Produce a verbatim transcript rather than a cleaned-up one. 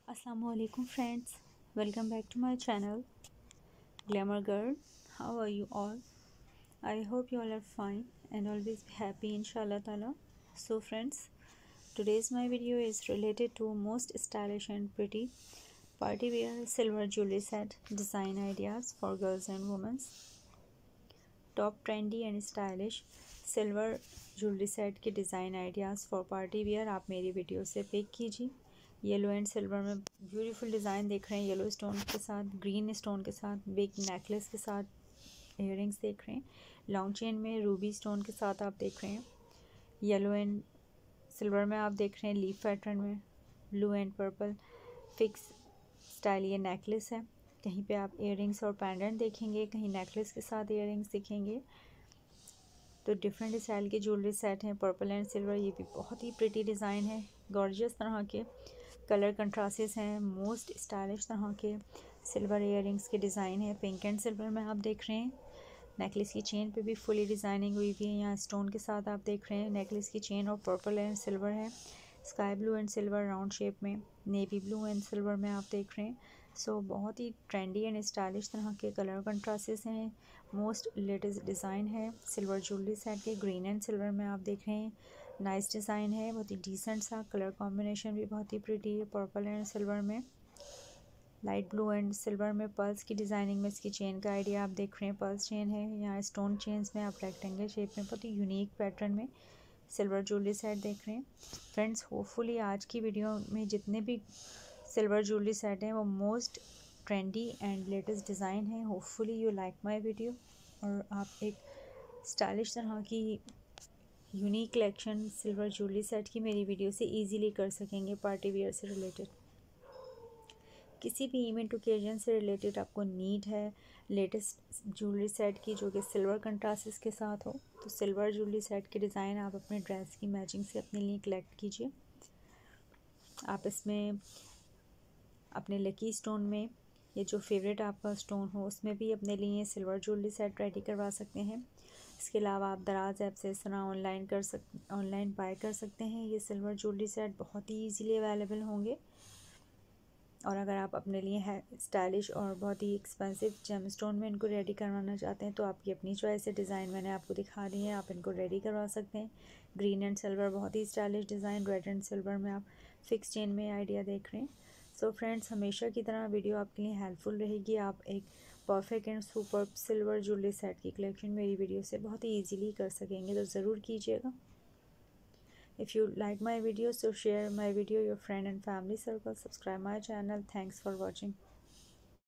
Assalamualaikum friends, welcome back to my channel Glamour Girl. How are you all? I hope you all are fine and always be happy inshallah ta'ala. So friends, today's my video is related to most stylish and pretty party wear silver jewelry set design ideas for girls and women. Top trendy and stylish silver jewellery set के design ideas for party wear आप मेरी video से pick कीजिए। Yellow and silver में beautiful design देख रहे हैं, yellow stone के साथ, ग्रीन स्टोन के साथ, बिग नेकलेस के साथ इयररिंग्स देख रहे हैं। लॉन्ग चेन में रूबी स्टोन के साथ आप देख रहे हैं। येलो एंड सिल्वर में आप देख रहे हैं लीफ पैटर्न में, blue and purple fix style ये नेकलेस है। कहीं पे आप इयररिंग्स और पेंडेंट देखेंगे, कहीं नेकलेस के साथ इयररिंग्स दिखेंगे। तो डिफरेंट स्टाइल के ज्वेलरी सेट हैं, पर्पल एंड सिल्वर। ये भी बहुत ही प्रिटी डिज़ाइन है, गॉर्जियस तरह के कलर कंट्रास्टेस हैं, मोस्ट स्टाइलिश तरह के सिल्वर इयररिंग्स के डिज़ाइन है। पिंक एंड सिल्वर में आप देख रहे हैं। नेकलेस की चेन पे भी फुली डिज़ाइनिंग हुई हुई है, यहाँ स्टोन के साथ आप देख रहे हैं। नेकलेस की चेन और पर्पल एंड सिल्वर है। Sky blue and silver round shape में, नेवी ब्लू एंड सिल्वर में आप देख रहे हैं। सो so, बहुत ही ट्रेंडी एंड स्टाइलिश तरह के कलर कंट्रास्टेस हैं, मोस्ट लेटेस्ट डिज़ाइन है सिल्वर ज्वेलरी सेट के। ग्रीन एंड सिल्वर में आप देख रहे हैं, नाइस डिज़ाइन है, बहुत ही डिसेंट सा कलर कॉम्बिनेशन भी बहुत ही प्रिटी है। पर्पल एंड सिल्वर में, लाइट ब्लू एंड सिल्वर में पर्ल्स की डिज़ाइनिंग में इसकी चेन का आइडिया आप देख रहे हैं, पर्ल्स चेन है। यहाँ स्टोन चेन्स में आप रेक्टेंगल शेप में बहुत ही यूनिक पैटर्न में सिल्वर ज्वेलरी सेट देख रहे हैं। फ्रेंड्स, होपफुली आज की वीडियो में जितने भी सिल्वर ज्वेलरी सेट हैं वो most trendy and latest design है। Hopefully you like my video और आप एक स्टाइलिश तरह की unique collection silver jewellery set की मेरी वीडियो से इजीली कर सकेंगे। पार्टी वेयर से रिलेटेड, किसी भी इवेंट ओकेजन से रिलेटेड आपको नीड है लेटेस्ट ज्वेलरी सेट की जो कि सिल्वर कंट्रास्ट्स के साथ हो, तो सिल्वर ज्वेलरी सेट के डिज़ाइन आप अपने ड्रेस की मैचिंग से अपने लिए कलेक्ट कीजिए। आप इसमें अपने लकी स्टोन में ये जो फेवरेट आपका स्टोन हो उसमें भी अपने लिए सिल्वर ज्वेलरी सेट रेडी करवा सकते हैं। इसके अलावा आप दराज ऐप से इस तरह ऑनलाइन कर सक ऑनलाइन बाय कर सकते हैं। ये सिल्वर ज्वेलरी सेट बहुत ही ईजीली अवेलेबल होंगे। और अगर आप अपने लिए है स्टाइलिश और बहुत ही एक्सपेंसिव जेम स्टोन में इनको रेडी करवाना चाहते हैं तो आपकी अपनी चॉइस है। डिज़ाइन मैंने आपको दिखा दी है, आप इनको रेडी करवा सकते हैं। ग्रीन एंड सिल्वर बहुत ही stylish design, red and silver में आप फिक्स चेन में आइडिया देख रहे हैं। सो so फ्रेंड्स, हमेशा की तरह वीडियो आपके लिए हेल्पफुल रहेगी। आप एक perfect and super silver jewellery set की कलेक्शन मेरी वीडियो से बहुत ही ईजीली कर सकेंगे, तो ज़रूर कीजिएगा। If you like my video, so share my video your friend and family circle. Subscribe my channel. Thanks for watching.